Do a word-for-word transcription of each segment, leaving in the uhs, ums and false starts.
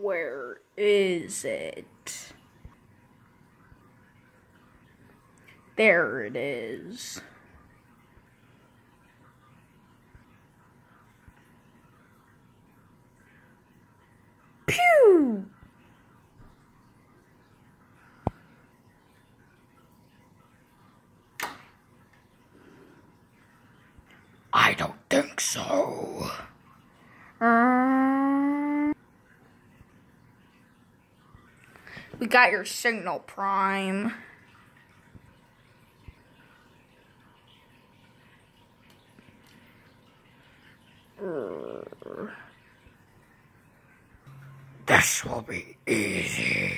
Where is it? There it is. Pew! I don't think so. Um, we got your signal, Prime. This will be easy.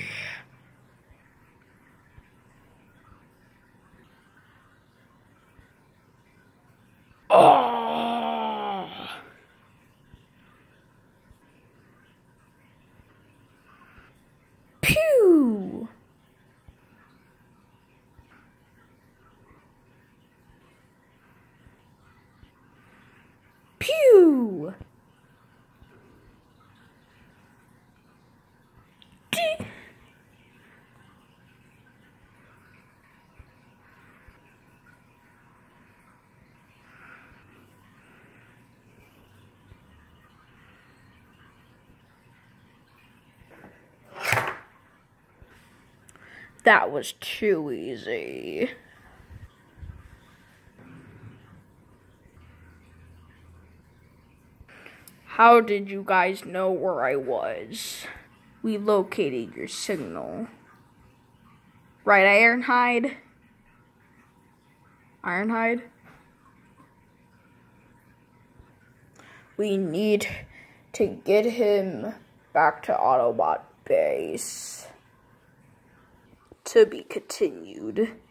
Oh! Pew! Pew! That was too easy. How did you guys know where I was? We located your signal. Right, Ironhide? Ironhide? We need to get him back to Autobot base. To be continued.